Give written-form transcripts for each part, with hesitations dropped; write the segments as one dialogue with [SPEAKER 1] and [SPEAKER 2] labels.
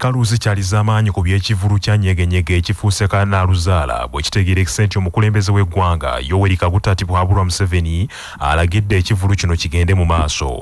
[SPEAKER 1] Kaluzi kyaliza amaanyi ku by'ekivulu kya Nyege Nyege ekifuuse Kanaluzala bwe kitegeerekese nti omukulembeze w'eggwanga Yoweri Kaguta Museveni alagidde ekivulu kino kigende mu maaso.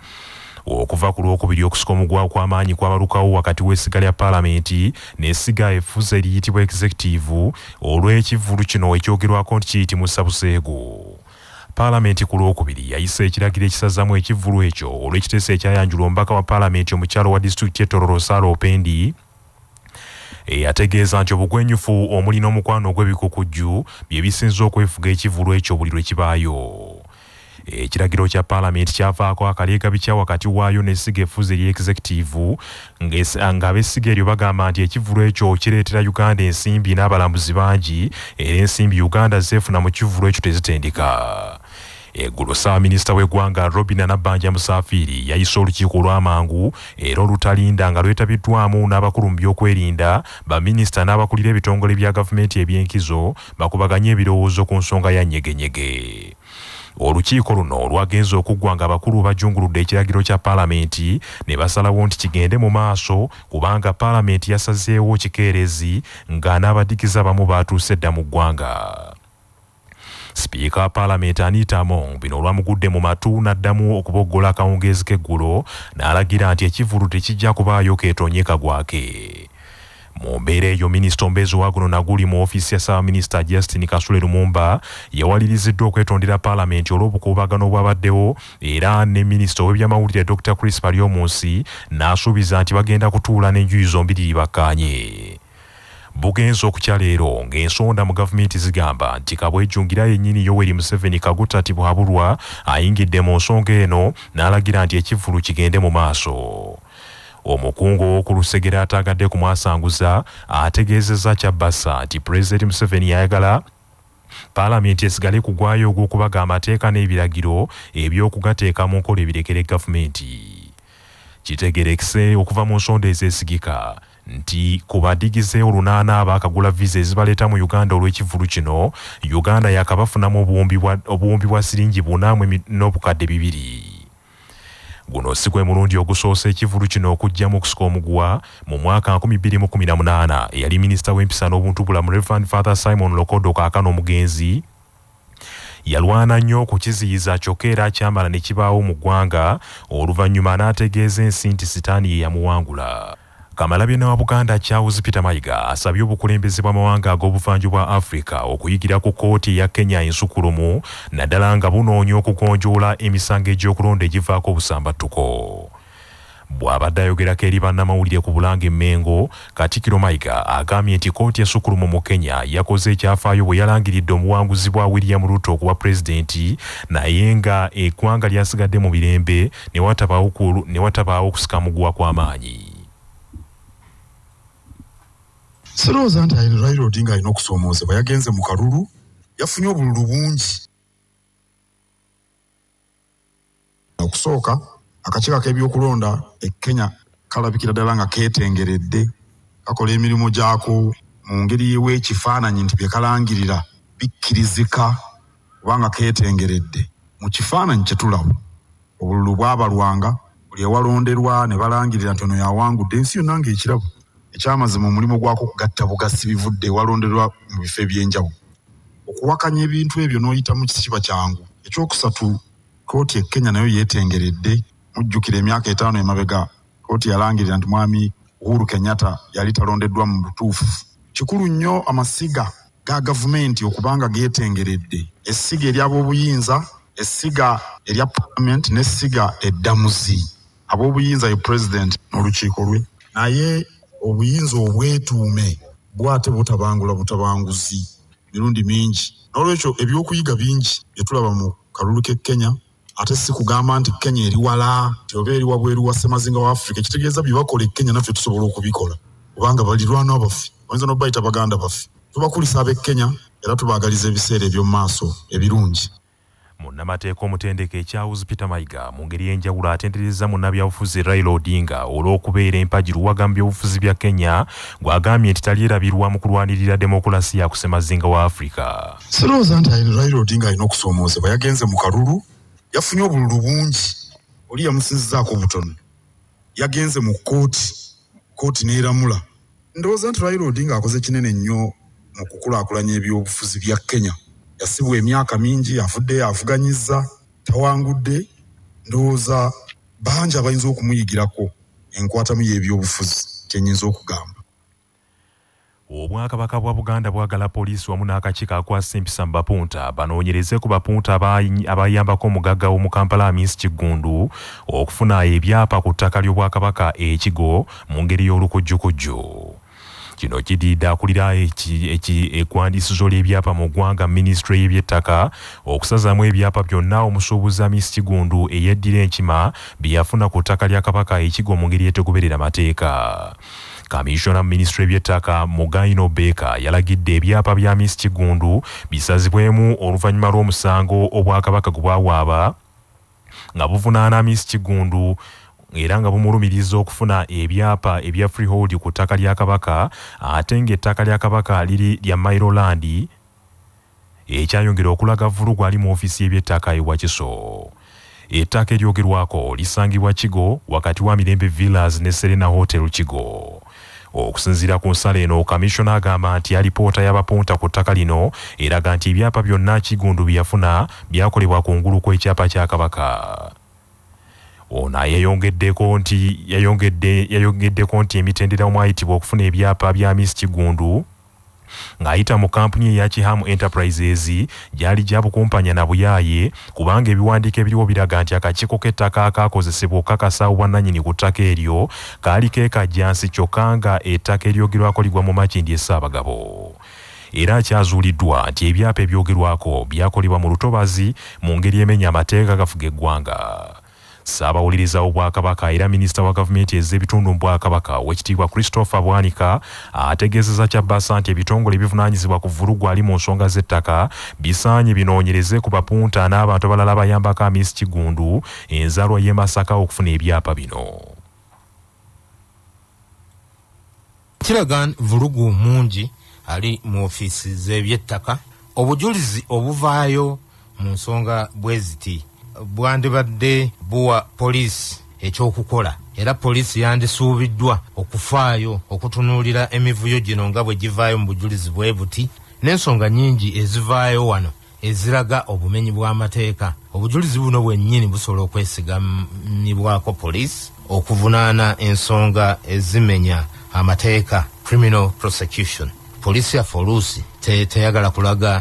[SPEAKER 1] Okuva ku Lwokubiri okusika omugwa kw'amaanyi kwabalukawo wakati w'essiga lya Paalamenti n'essiga Afuse eriyitibwa Executive olw'ekivulu kino ekyogerwako nti kiyitimusa buseegu. Paalamenti ku Lwokubiri yayise ekiragiro ekisazzamu ekivulu ekyo olw'ekiteeso ekyayanjula omubaka wa Paalamenti omukyalo wa disitulikiti y'e Sara Opendi yategeeza nti obugwenyufu omuli n'omukwano ogw'ebikukujju bye bisinze okwefuga ekivulu ekyo buli lwe kibaayo. Ekiragiro kya Paalamenti kyavaako akaleegabikya wakati waayo n'essiga Effuze eri Executive ng'ab'essiga eryo bagamba nti ekivulu ekyo kireetera Uganda ensimbi n'abalambuzi bangi era ensimbi Uganda zeefuna mu kivulu ekyo tezitendeka. Eggulo Ssaabaminisita w'eggwanga nabanja Musafiri yayise olukiiko olw'amangu era olutalinda nga lwetabiddwamu n'abakulu mu by'okwerinda baminisita n'abakulira ebitongole bya gavumenti eby'enkizo bakubaganye ebirowoozo ku nsonga ya Nyege Nyege. Olukiiko luno lwagenze okuggwa nga abakulu bajunguludde ekiragiro kya Paalamenti ne basalawo nti kigende mu maaso kubanga Paalamenti yasazeewo kikeerezi nga n'abadigiza abamu baatuuse dda mu ggwanga. Sipiika wa Paalamenti Anita bino olwamugudde mu matu n'addamu okuboggola akawungeezi k'eggulo n'alagira nti ekivulu tekijja kubaayo keetonye kagwake. Mu mbeera eyo minisita omubeezi wa guno naguli mu ofiisi ya Ssaabaminisita Justin Kasule Lumumba yawaliriziddwa okwetondera Paalamenti olw'obukuubagano obwabaddewo era ne minisita w'ebyamawulire Dr. Chris Palyomunsi n'asuubiza nti bagenda kutuula n'enjuyi zombiriri bakkaanye. Bugenze okukya leero ng'ensonda mu gavumenti zigamba nti kabwejjungira yennyini Yoweri Museveni Kaguta ayingidde mu nsonga eno n'alagira nti ekivulu kigende mu maaso. Omukungu w'oku Lusegera ataagadde ku mwasanguza ategeezezza Kyabassa nti Pulezidenti Museveni yayagala Paalamenti esigale kugwayo ogw'okubaga amateeka n'ebiragiro eby'okugateeka mu nkola ebirekere gavumenti. Kitegeerekese okuva mu nsonda ezeesigika nti ku badigize olunaana abaakagula viza ezibaleeta mu Uganda olw'ekivulu kino, Uganda yakabafunamu obuwumbi bwa siringi 4.2. Guno si gwe mulundi ogusoose ekivulu kino okujjamu okusika omuguwa. Mu mwaka 2018 eyali minisita w'empisa n'obuntubulamu Reverend Father Simon Lokodo kaakano omugenzi yalwana nnyo okukiziyiza kyokka era kyambala ne kibaawo mu ggwanga oluvannyuma n'ategeeza ensi nti sitaani ye yamuwangula. Kamalabyonna wa Buganda Charles Peter Mayiga asabye obukulembeze bw'amawanga ag'obuvanjuba Africa okuyigira ku kkooti ya Kenya ensukulumu naddala nga bunoonya okugonjoola emisango egy'okulonda egivaako obusambattuko. Bw'abadde ayogerako eri bannamawulire ku Bulange Mmengo, Katikkiro Mayiga agambye nti kkooti ensukulumu mu Kenya yakoze ekyafaayo bwe yalangiridde omuwanguzi bwa William Ruto okuba pulezidenti naye nga eggwanga lyasigadde mu birembe ne watabaawo okusikamuguwa kw'amaanyi.
[SPEAKER 2] Sirowooza nti Raila Odinga alina okusoomoozebwa. Yagenze mu kalulu, yafunye obululu bungi. Okusooka akakiiko k'ebyokulonda e Kenya kalabikira ddala nga keetengeredde, kakola emirimu gyako mu ngeri y'ekifaananyi nti bye kalangirira bikkirizika kubanga keetengeredde. Mu kifaananyi kye tulaba obululu bwabalwanga, buli ewalonderwa ne balangirira nti ono yawangudde, ensi yonna ng'ekirabo. Ekyamazima omulimu gwako kugatta bugasi bivudde ewalonderwa mu bifo eby'enjawulo. Okuwakanya ebintu ebyo n'oyita mu kisiba kyangu. Ekyokusatu, kkooti e Kenya nayo yeetengeredde. Mujjukira emyaka 5 emabega kkooti yalangirira nti mwami Uhuru Kenyatta yali talondeddwa mu butuufu. Kikulu nnyo amasiga ga gavumenti okubanga geetengeredde. Essiga ery'ab'obuyinza, essiga erya Paalamenti n'essiga eddamuzi. Ab'obuyinza ye pulezidenti n'olukiiko lwe, naye obuyinza obwetuume bwate butabangula butabanguzi mirundi mingi. N'olwekyo ebyokuyiga bingi bye tulaba mu kalulu k'e Kenya, ate si kugamba nti Kenya eri wala oba eri wabweru wa ssemazinga wa Africa. Ekitegeeza bye bakola e Kenya naffe tusobola okubikola kubanga balirwana baffe, oyinza n'obayita baganda baffe. Tubakulisa ab'e Kenya era tubaagaliza ebiseera eby'omu maaso ebirungi.
[SPEAKER 1] Munnamateeka omutendeke Charles Peter Mayiga mu ngeri y'enjawulo atenderezza munnabyabufuzi Raila Odinga olw'okubeera empajiru wagambye ebyobufuzi bya Kenya gw'agambye nti talierabirwa mu kulwanirira demokulasiya ku ssemazinga wa Africa.
[SPEAKER 2] Sirowooza nti Raila Odinga alina okusoomoozebwa. Yagenze mu kalulu, yafunye obululu bungi, oli yamusinzizaako butono. Yagenze mu kkooti kooti n'eramula. Ndowooza nti Raila Odinga akoze kinene nnyo mu kukulaakulanya ebyobufuzi bya Kenya. Yasibwa emyaka mingi, afudde avuganyizza, tawangudde. Ndowooza bangi abayinza okumuyigirako enkwatamu y'ebyobufuzi kyenyinza okugamba.
[SPEAKER 1] Obwakabaka bwa Buganda bwagala poliisi wamu n'akakiiko akwasa empisa mu bapunta banoonyereze ku bapunta abayambako omugagga w'omu Kampala Amisi Kigundu okufuna ebyapa ku ttaka ly'Obwakabaka ekigo mu ngeri y'olukujjukujju. Kino kiddiidde akulira ekwandiisizo ly'ebyapa mu ggwanga minisitule y'ebyettaka okusazaamu ebyapa byonna omusuubuzi Amisi Kigundu eyeddira enkima bye yafuna ku ttaka lya Kabaka ekigo mu ngeri etegoberera mateeka. Kamishona Ministry by'ettaka Mugaino Beka yalagidde ebyapa bya Miss Kigundu bisazibwemu oluvannyuma lw'omusango Obwakabaka gwe bwawaaba nga buvunaana Miss Kigundu era nga bumulumiriza okufuna ebyapa ebya freehold ku ttaka lya Kabaka ate ng'ettaka lya Kabaka liri lya Mairoland ekyayongera okulaga vulugu ali mu ofiisi y'ebyettaka ewa Kiso. Ettaka eryogerwako lisangibwa Kigo wakati wa Mirembe Villas ne Serena Hotel Kigo. Okusinziira ku nsala eno, Kamishona agamba nti alipoota y'abapunta ku ttaka lino eraga nti ebyapa byonna Kigundu byafuna byakolebwa kungulu kw'ekyapa kya Kabaka. Ono yayongeddeko nti emitendera omwayitibwa okufuna ebyapa bya Miss Kigundu ng'ayita mu kampuni eya Kihamu Enterprises gyali gya bukumpanya na buyaaye kubanga ebiwandiiko ebiriwo biraga nti akakiiko k'ettaka akaakozesebwa okukakasa obwannannyini ku ttaka eryo kaali keekajjansi kyokka nga ettaka eryogerwako ligwa mu Makindye Ssaabagabo. Era kyazuuliddwa nti ebyapa ebyogerwako byakolebwa mu lutobazi mu ngeri emenya amateeka gafuga eggwanga. Ssaabawuliriza w'Obwakabaka era minisita wa gavumenti ez'ebitundu mu Bwakabaka Oweekitiibwa Christopher Bwanika ategeezezza Kyabasa nti ebitongole ebivunaanyizibwa ku vulugu ali mu nsonga z'ettaka bisaanye binoonyereze ku bapunta n'abantu abalala bayambako Miss Kigundu enzaalwa y'e Masaka okufuna ebyapa bino.
[SPEAKER 3] Kiraga vulugu mungi ali mu ofiisi z'ebyettaka. Obujulizi obuvaayo mu nsonga bwe ziti bwandibadde buwa poliisi ekyokukola era poliisi yandisuubiddwa okufaayo okutunuulira emivuyo gino nga bwe givaayo mu bujulizi bwe buti n'ensonga nnyingi ezivaayo wano eziraga obumenyi bw'amateeka. Obujulizi buno bwennyini busobola okwesigamibwako poliisi okuvunaana ensonga ezimenya amateeka, criminal prosecution. Poliisi yaffe oluusi teyagala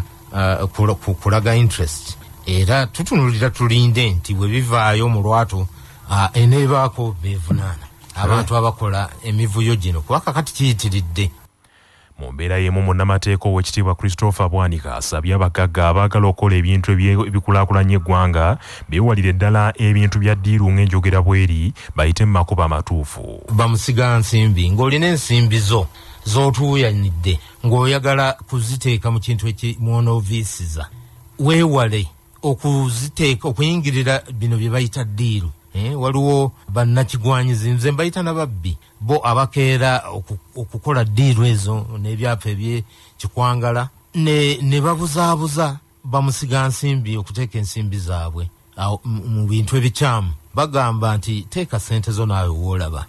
[SPEAKER 3] kulaga interest. Era tutunulira tulinde nti bwe bivaayo mu lwatu eneebaako beevunaana abantu abakola emivuyo gino kuba kakati kiyitiridde.
[SPEAKER 1] Mu mbeera y'emu munnamateeka Oweekitiibwa Christopher Bwanika asabye abagagga abaagala okukola ebintu ebikulaakulanya eggwanga beewalire ddala ebintu bya ddiiru ng'enjogera bweri bayite mu makubo amatuufu.
[SPEAKER 3] Bamusiga nsimbi ng'olina ensimbi zo z'otuuyanidde ng'oyagala kuziteeka mu kintu ekimwonoviisiza weewale okuziteeka okuyingirira bino bye bayita ddiiru. Waliwo bannakigwanyizi nze mbayita nababbi bo abakeera okukola ddiiru ezo n'ebyapa ebyekikwangala ne babuzaabuza bamusiga nsimbi okuteeka ensimbi zaabwe mu bintu ebikyamu bagamba nti teeka ssente zo naawe woolaba.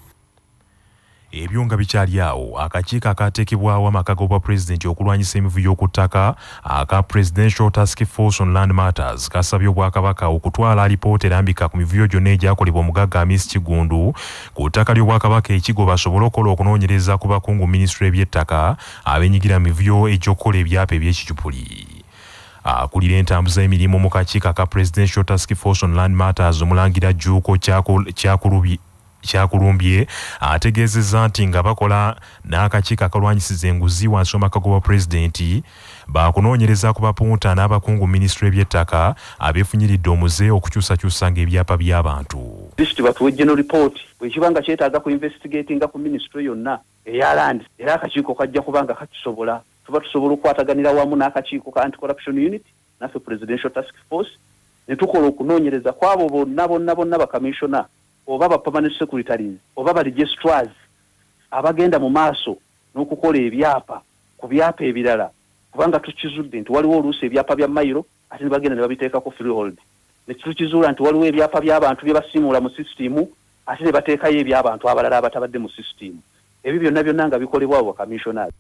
[SPEAKER 1] Ebyo nga bikyali awo, akakiiko akaateekebwawo amaka g'obwa pulezidenti okulwanyisa emivuyo ku ttaka aka Presidential Task Force on Land Matters kasabye Obwakabaka okutwala alipoota erambika ku mivuyo gyonna egyakolebwa omugagga Miss Kigundu ku ttaka ly'Obwakabaka ekigo basobole okukola okunoonyereza ku bakungu minisitule y'ebyettaka abeenyigira mu mivuyo egy'okukola ebyapa eby'ekicupuli. Akulira entambuza y'emirimu mu kakiiko aka Presidential Task Force on Land Matters omulangira Jjuuko Kyakulumbye ategeezezza nti nga bakola n'akakiiko akalwanyisiza enguzi wansi w'amaka g'obwa pulezidenti baakunoonyereza ku bapunta n'abakungu minisitule y'ebyettaka abeefunyiridde omuze okukyusakyusanga ebyapa by'abantu.
[SPEAKER 4] Disitulikiti batuwe general report bwekiba nga kyetaaga ku investigatinga ku minisitule yonna eya land era akakiiko kajja kubanga kakisobola tuba tusobola okukwataganira wamu n'akakiiko ka anti-corruption unit naffe presidential task force ne tukola okunoonyereza kwabo bonna bakamishona oba ba permanent secretaries oba ba registrars abagenda mu maaso n'okukola ebyapa ku byapa ebirala kubanga tukizudde nti waliwo oluusi ebyapa bya mayiro ate ne bagenda ne babiteeka ku freehold ne tukizuula nti waliwo ebyapa by'abantu bye basiimula mu system ate ne bateekayo eby'abantu abalala abatabadde mu system ebyo byonna nga bikolebwa abo commissioners.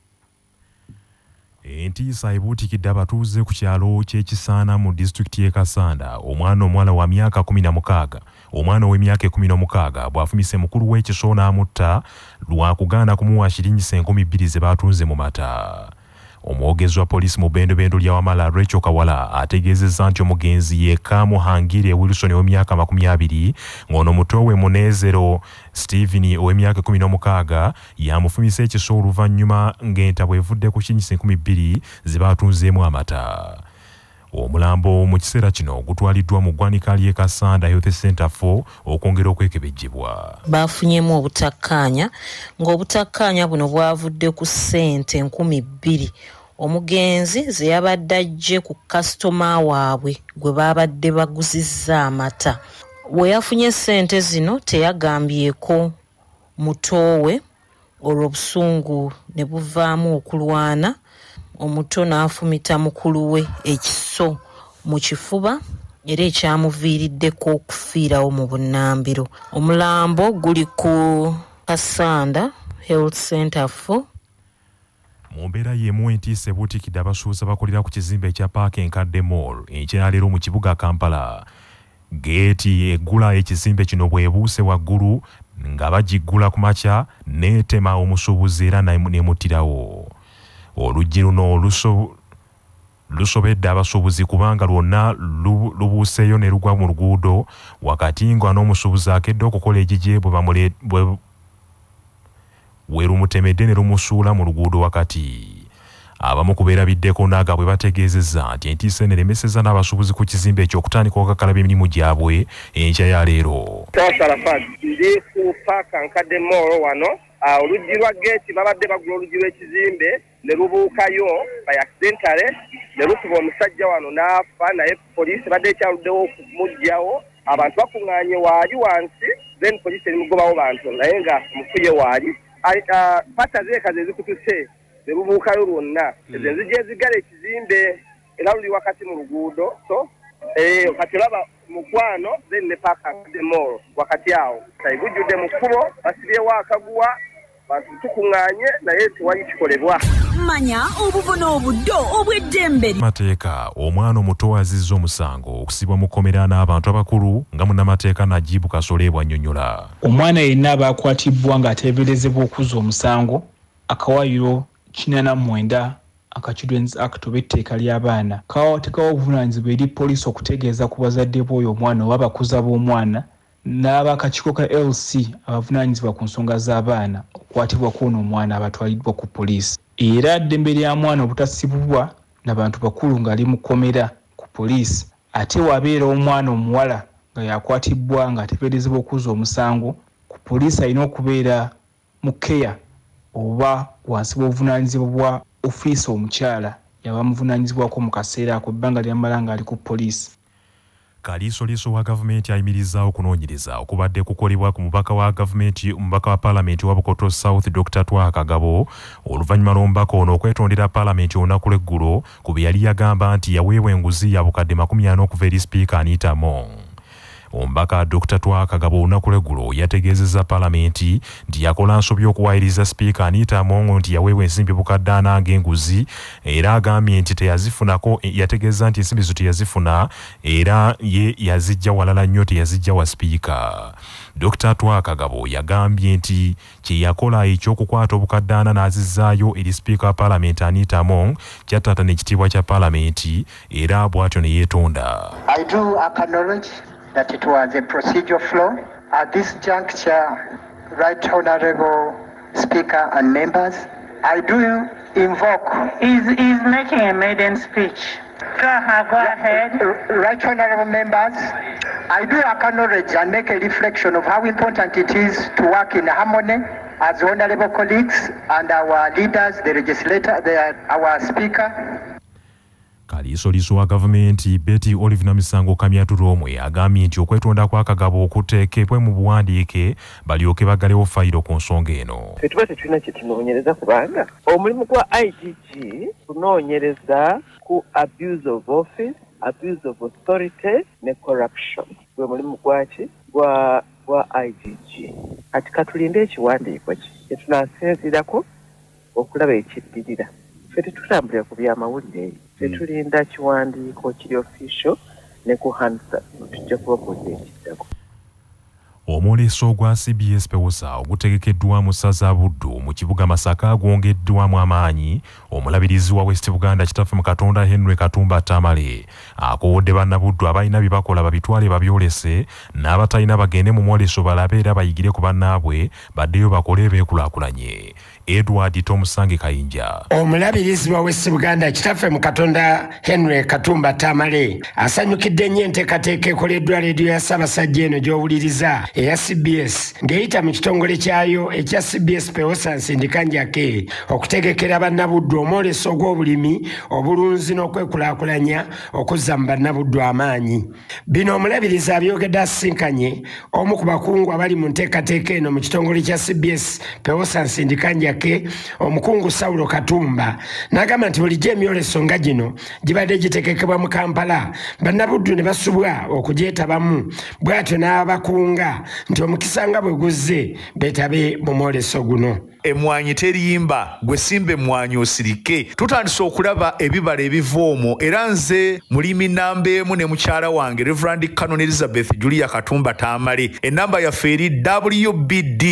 [SPEAKER 1] Entiisa ebuutikidde abatuuze ku kyalo ky'Ekisaana mu disitulikiti y'e Kasanda. Omwana omuwala wa myaka 16 omwana ow'emyaka 16 bw'afumise mukulu w'ekisoo n'amutta lwa kugaana kumuwa shilingi 2,000 ze baatunze mu mata. Omwogezi wa poliisi mu bendobendo lya Wamala Rachel Kawala ategeezezza nti omugenzi ye Kamuhangire Wilson ow'emyaka 20 ng'ono muto we Munezero Stephen ow'emyaka 16 yamufumise ekisoo oluvannyuma ng'enta bw'evudde ku shilingi 2,000 ze baatunzeemu amata. Omulambo mu kiseera kino gutwaliddwa mu ggwanika ly'e Kasanda Health Center for okwongera okwekebejjebwa.
[SPEAKER 5] Baafunyemu obutakkaanya ng'obutakkaanya buno bwavudde ku ssente 2,000 omugenzi ze yabadde ajje ku kasitoma waabwe gwe baabadde baguzizza amata. Bwe yafunye ssente zino teyagambyeko mutowe olwo obusungu ne buvaamu okulwana. Omuto n'afumita mukulu we ekiso mu kifuba era ekyamuviiriddeko okufiirawo mu bunnambiro. Omulambo guli ku Kasanda Health Center for.
[SPEAKER 1] Mu mbeera y'emu entiisa ebuutikidde abasuubuzi abakolera ku kizimbe ekya Paaka Enkadde Mall enkyaleero mu kibuga Kampala. Geeti eggula ekizimbe kino bwebuuse waggulu nga bagiggula ku makya n'etema omusuubuzi era n'emuttirawo. Oluggi luno lusobedde abasuubuzi kubanga lwonna lubuuseeyo ne lugwa mu luguudo wakati nga n'omusuubuzi akedde okukola egigye we lumutemedde ne lumusuula mu luguudo wakati. Abamu ku beerabiddeko n'agabwe bategeezezza nti entiisa eno eremesezza n'abasuubuzi ku kizimbe ekyo okutandika okukakalaba emirimu gyabwe enkya ya leero.
[SPEAKER 6] Ndi ku Paaka Enkadde Mall wano. Oluggi lwa geeti babadde bagula oluggi lw'ekizimbe ne lubuukayo by accidentally ne lukuba omusajja wano n'afa naye poliisi badde ekyaluddewo okumugyawo. Abantu bakuŋŋaanye waali wansi then poliisi erimugobawo bantu naye nga mufuye waali. Pata zeeka ze zikutuse ne lubuukayo lwonna. Ezo enzigi ezigala ekizimbe era luli wakati mu luguudo. So kati olaba mukwano then ne Paaka Enkadde Mall wakati awo. Gujjudde mu kkubo basibyewo akaguwa. Tukuŋŋaanye naye tewali kikolebwa.
[SPEAKER 7] Manya obuvuna obuddo obw'eddembe.
[SPEAKER 1] Mateeka omwana omuto azizza omusango okusibwa mu kkomera n'abantu abakulu nga munnamateeka Najibu Kasole bw'annyonnyola.
[SPEAKER 8] Omwana yenna abakwatibbwa ng'ateeberezebwa okuzza omusango akawaayiro 49 Children's Act oba etteeka ly'abaana kawaatekawo obuvunaanyizibwa eri poliisi okutegeeza ku bazadde b'oyo omwana oba abakuza b'omwana n'abakakiiko ka LC abavunaanyizibwa ku nsonga z'abaana okukwatibwa kw'ono omwana abatwaliddwa ku poliisi. Era ddembe lya mwana obutasibibwa n'abantu bakulu ng'ali mu kkomera ku poliisi ate wabeera omwana omuwala nga yakwatibwa ng'ateeberezebwa okuzza omusango ku poliisi alina okubeera mu keya oba wansi bw'obuvunaanyizibwa bwa ofiisa omukyala yaba muvunaanyizibwako mu kaseera ako ebbanga ly'amala ng'ali ku poliisi.
[SPEAKER 1] Kaliisoliiso wa gavumenti ayimirizza okunoonyereza okubadde kukolebwa ku mubaka wa Paalamenti wa Bukoto South Dr. Twakagabo oluvannyuma lw'omubaka ono okwetondera Paalamenti olunaku lw'eggulo ku bye yali yagamba nti yaweebwa enguzi ya bukadde 40 okuva eri Sipiika Anita. Omubaka Dr. Twakagabo olunaku lw'eggulo yategeezezza Paalamenti nti yakola nsobi okuwaayiriza Sipiika Anita nti yaweebwa ensimbi bukadde 40 ng'enguzi era agambye nti teyazifunako. Yategeeza nti ensimbi zo teyazifuna era ye yazijja walala nnyo teyazijja wa Sipiika. Dr. Twakagabo yagambye nti kye yakola eky'okukwata obukadde 40 n'azizzaayo eri Sipiika wa Paalamenti Anita kyattata n'ekitiibwa kya Paalamenti era bw'atyo ne yeetonda.
[SPEAKER 9] I do acknowledge that it was a procedural flaw. At this juncture, Right Honorable Speaker and members, I do invoke.
[SPEAKER 10] He's making a maiden speech. Go ahead.
[SPEAKER 9] Right Honorable members, I do acknowledge and make a reflection of how important it is to work in harmony as honorable colleagues and our leaders, the legislator, our speaker.
[SPEAKER 1] Kaliisoliiso wa gavumenti Betty Olive Namisango Kamya agambye nti okwetonda kwa Kagabo okuteekebwe mu buwandiike balyoke bagalewo fayiro ku nsonga eno.
[SPEAKER 6] Tuba tetulina kye tunoonyereza kubanga omulimu gwa IGG kunoonyereza ku abuse of office, abuse of authority ne corruption. Gwe mulimu gwaki gwa IGG. Kati katulinde ekiwandiiko ki
[SPEAKER 11] kyetunasinzirako okulaba ekiddirira ffe tetutambulira ku byamawulire ffe tulinda kiwandiiko kiri official ne ku hansa tujja kubabuuza ekiddako.
[SPEAKER 1] Omwoleso gwa CBS Pewosa ogutegekeddwa mu ssaza Buddu mu kibuga Masaka gwongeddwamu amaanyi. Omulabirizi wa West Buganda kitaffe mu Katonda Henry Katumba Tamale akowodde bannabuddu abalina bye bakola babitwale babyolese n'abatalina bagende mu mwoleso balabe era bayigire ku bannaabwe baddeyo bakole beekulaakulanye. Edward Tomusange Kayinja.
[SPEAKER 12] Omulabirizi wa West Buganda kitaffe mu Katonda Henry Katumba Tamale asanyukidde nnyo enteekateeka ekoleddwa leediyo ya Ssaabasajja eno gy'owuliriza eya CBS ng'eyita mu kitongole kyayo ekya CBS Pewosa Nsindikanjake okutegekera bannabuddu omwoleso gw'obulimi obulunzi n'okwekulaakulanya okuzza mu bannabuddu amaanyi. Bino omulabirizi abyogedde asisinkanye omu ku bakungu abali mu nteekateeka eno mu kitongole kya CBS Pewosa Nsindikanjake omukungu Saulo Katumba n'agamba nti bulijjo emyoleso nga gino gibadde gitegekebwa mu Kampala bannabuddu ne basubwa okugyetabamu bw'atyo n'abakunga nti omukisa nga bwe guzze beetabe mu mwoleso guno.
[SPEAKER 13] Emwanyi teriyimba gwe simba emwanyi osirike. Tutandise okulaba ebibala ebiva omwo era nze mulimi namba emu ne mukyala wange Reverend Canon Elizabeth Julia Katumba Tamale. Enamba yaffe eri WBD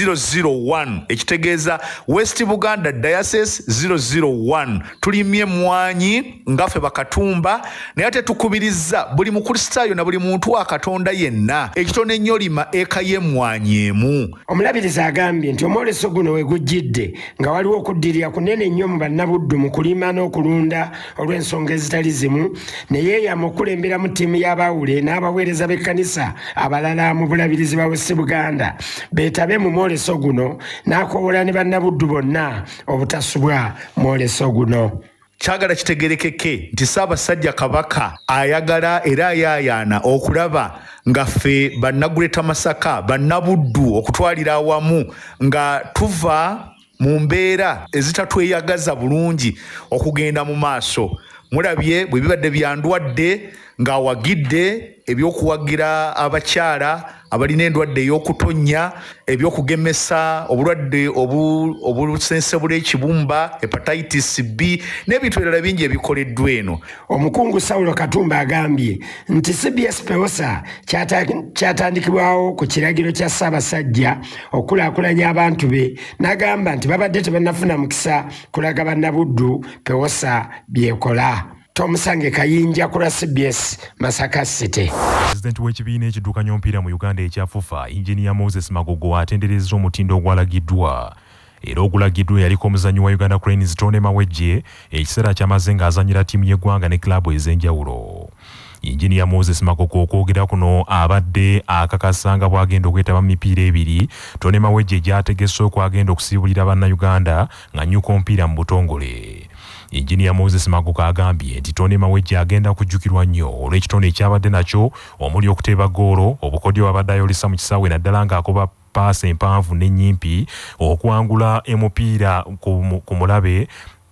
[SPEAKER 13] 001 ekitegeeza West Buganda Diocese 001. Tulimye emwanyi ngaffe bakatumba naye ate tukubiriza buli mukristaayo na buli muntu wa Katonda yenna ekitone nnyo lima eka y'emmwanyi emu.
[SPEAKER 12] Omulabirizi agambye nti omwoleso guno we gujjidde nga waliwo okuddirira kunene nnyo mu bannabuddu mu kulima n'okulunda olw'ensonga ezitali zimu ne yeeyama okulemberamu ttiimu y'abawule n'abaweereza b'ekkanisa abalala mu bulabirizi ba West Buganda beetabe mu mwoleso guno n'akoowola ne bannabuddu bonna obutasubwa mwoleso guno.
[SPEAKER 13] Kyagala kitegerekeke nti Ssaabasajja Kabaka ayagala era ayaayaana okulaba nga ffe bannaguleta Masaka bannabuddu okutwalira awamu nga tuva mu mbeera ezitatweyagaza bulungi okugenda mu maaso. Mulabye bwe bibadde byandwadde ng'awagidde ebyokuwagira abakyala abalina endwadde ey'okutonnya ebyokugemesa obulwadde obusensebula ekibumba hepatitis B n'ebintu ebirala bingi ebikoleddwa eno.
[SPEAKER 12] Omukungu Saulo Katumba agambye nti CBS Pewosa kyatandikibwawo ku kiragiro kya Ssaabasajja okulaakulanya abantu be n'agamba nti babadde tebannafuna mukisa kulaga bannabuddu Pewosa byekola. Tomusange Kayinja ku CBS Masaka City.
[SPEAKER 1] President w'ekibiina ekiddukanya omupiira mu Uganda ekyafufa Engineer Moses Magogo atenderezza omutindo ogwalagiddwa. Era ogulagiddwa yaliko omuzannyi wa Uganda Cranes Tone Mawejje ekiseera kyamaze ng'azannyira ttiimu y'eggwanga ne klabu ez'enjawulo. Engineer Moses Magogo okwogera kuno abadde akakasanga bw'agenda okwetaba mu mipiira ebiri Tone Mawejje gy'ategese okwagenda okusiibulira bannayuganda ng'annyuka omupiira mu butongole. Engineer Moses Magogo agambye nti Tone Mawejje agenda kujjukirwa nnyo olw'ekitone ekyabadde nakyo omuli okuteeba ggoolo obukodyo abadde ayolesa mu kisaawe naddala ng'akoba paasi empanvu n'ennyimpi okuwangula omupiira ku mulabe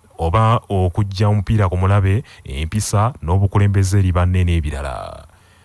[SPEAKER 1] oba okujja omupiira ku mulabe empisa n'obukulembeze eri banne n'ebirala.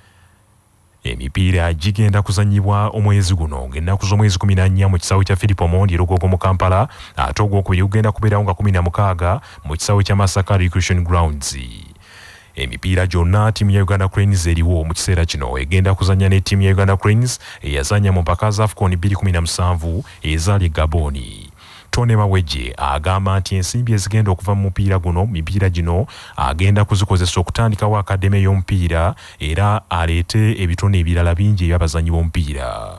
[SPEAKER 1] Emipiira gigenda kuzannyibwa omwezi guno ng'ennaku z'omwezi 14 mu kisaawe kya Philip Omondi Lugogo mu Kampala ate ogwokubiri gugenda kubeerawo nga 16 mu kisaawe kya Masaka Recreation Grounds. Emipiira gyonna ttiimu ya Uganda Cranes eriwo mu kiseera kino egenda kuzannya ne ttiimu ya Uganda Cranes eyazannya mu mpaka za AFCON 2017 ezaali Gaboni. Tone Mawejje agamba nti ensimbi ezigenda okuva mu mupiira guno mipiira gino agenda kuzikozesa okutandikawo akademe y'omupiira era aleete ebitone ebirala bingi eby'abazannyi b'omupiira.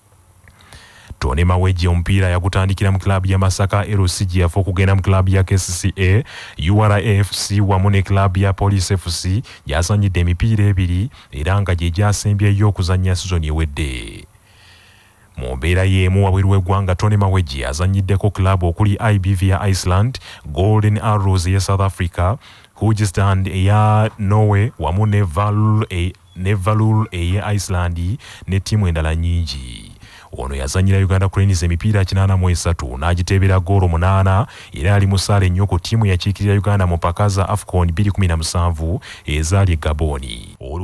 [SPEAKER 1] Tone Mawejje omupiira yagutandikira mu klabu ya Masaka LCG yafa okugenda mu klabu ya KCCA, URAFC wamu ne klabu ya Police FC gyazannyidde emipiira ebiri era nga gye gyasembyeyo okuzannya sizoni ewedde. Mu mbeera y'emu wabweru w'eggwanga Tone Mawejje azannyiddeko klabu okuli IBV ya Iceland, Golden Arrows eya South Africa, Hoogestan eya Norway wamu ne Valur eya Iceland ne ttiimu endala nnyingi. Ono yazannyira Uganda Cranes emipiira 83 n'agiteebera ggoolo 8 era ali musaale nnyo ku ttiimu yakiikirira Uganda mu mpaka za AFCON 2017 ezaali e Gaboni.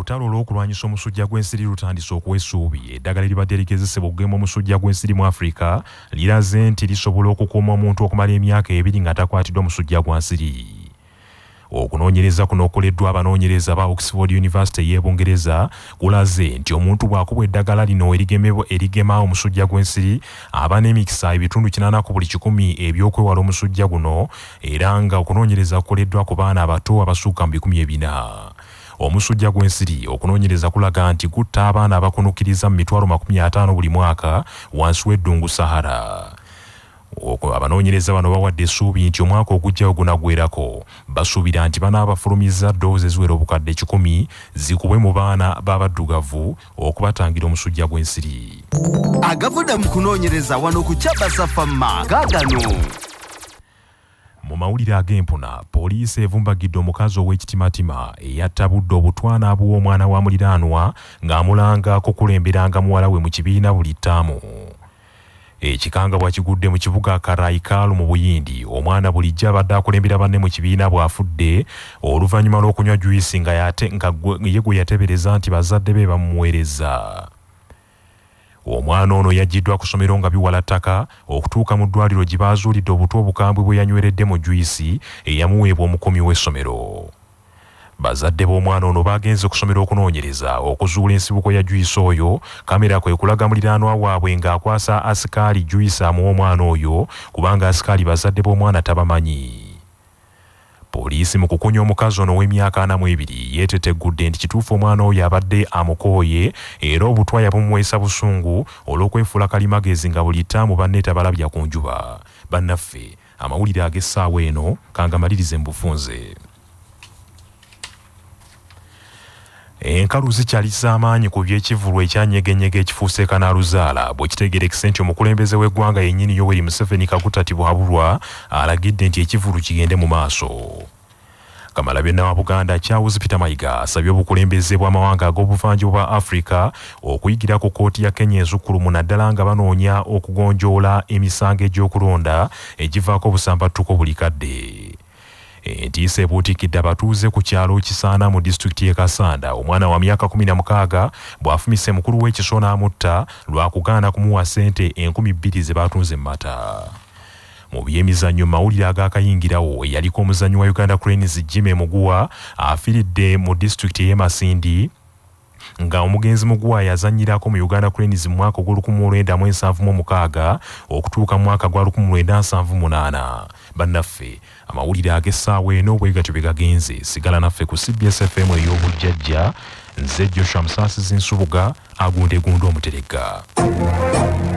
[SPEAKER 1] olutalo olw'okulwanyisa omusujja gw'ensiri lutandise okuwa essuubi. Eddagala eribadde ligezesebwa okugema omusujja gw'ensiri mu Afrika liraze nti lisobola okukuuma omuntu okumala emyaka 2 nga takwatiddwa omusujja gwa nsiri. Okunoonyereza kuno okukoleddwa abanoonyereza ba Oxford University y'e Bungereza kulaze nti omuntu bw'akubwa eddagala lino erigema omusujja gw'ensiri aba n'emikisa ebitundu 80 ku buli 100 ebyokwewala omusujja guno, era nga okunoonyereza kukoleddwa ku baana abato abasukka mu 400. Omusujja gw'ensiri okunoonyereza kulaga nti gutta abaana abakunukiriza mu 50 buli mwaka wansi w'eddungu Sahara. Abanoonyereza bano bawadde essuubi nti omwaka ogujja ogunagwerako basuubira nti banaabafulumiza ddoozi eziwera obukadde 10 zikubwe mu baana b'abaddugavu okubatangira omusujja gw'ensiri.
[SPEAKER 14] Agavudde mu kunoonyereza wano ku Kyabasafamma gaagano.
[SPEAKER 1] Mu mawulire ag'empuna, poliisi evumbagidde omukazi ow'ekitimatima eyattabudde obutwana abuwa omwana wa muliraanwa ng'amulanga kukulemberanga muwala we mu kibiina buli ttaamu. Ekikanga bwakigudde mu kibuga Karaikalu mu Buyindi. Omwana bulijjo abadde akulembera banne mu kibiina bw'afudde oluvannyuma lw'okunywa juyisi nga ye gwe yatebereza nti bazadde be bamuweereza. Omwana ono yaggiddwa ku ssomero nga biwala ttaka okutuuka mu ddwaliro gye baazuulidde obuto obukambwe bwe yanyweredde mu juyisi eyamuweebwa omukuumi w'essomero. Bazadde b'omwana ono bagenze ku ssomero okunoonyereza okuzuula ensibuko ya juyisi oyo. Kamera kwe kulaga muliraanwa waabwe ng'akwasa asikaali juyisi amuwa omwana oyo kubanga asikaali bazadde b'omwana tabamanyi. Poliisi mu kukunya omukazi ono w'emyaka 42 yeeteteggudde nti kituufu omwana oyo abadde amukooye era obutwa yabumuweesa busungu olw'okwefuula kalimagezi nga buli ttaamu banne tabalabya ku njuba. Bannaffe, amawulire ag'essaawa eno kangamalirize mu bufunze. Enkalu zikyali z'amaanyi ku by'ekivulu ekya Nyege Nyege ekifuuse Kanaluzala bwe kitegerekese nti omukulembeze w'eggwanga yennyini Yoweri Museveni Kagutatibwahabulwa alagidde nti ekivulu kigende mu maaso. Kamalabyonna wa Buganda Charles Peter Mayiga asabye obukulembeze bw'amawanga ag'obuvanjuba bwa Afrika okuyigira ku kkooti ya Kenya ensukkulumu naddala nga banoonya okugonjoola emisango egy'okulonda egivaako obusambattuko buli kadde. Entiisa ebuutikidde abatuuze ku kyalo Kisaana mu disitulikiti y'e Kasanda. Omwana wa myaka 16 bw'afumise mukulu w'ekiso n'amutta lwa kugaana kumuwa ssente 2,000 ze baatunze mu mata. Mu by'emizannyo mawulire agaakayingirawo eyaliko omuzannyi wa Uganda Cranes Jimmy Muguwa afiiridde mu disitulikiti y'e Masindi nga omugenzi Muguwa yazannyirako mu Uganda Cranes mu mwaka ogw'1976 okutuuka mu mwaka gwa 1978. Bannaffe, amawulire ag'essaawa eno bwe gatyo bye gagenze. Sigala naffe ku CBS FM ey'obujjajja. Nze Joshua Musaasizi Nsubuga agundegundo omutereka.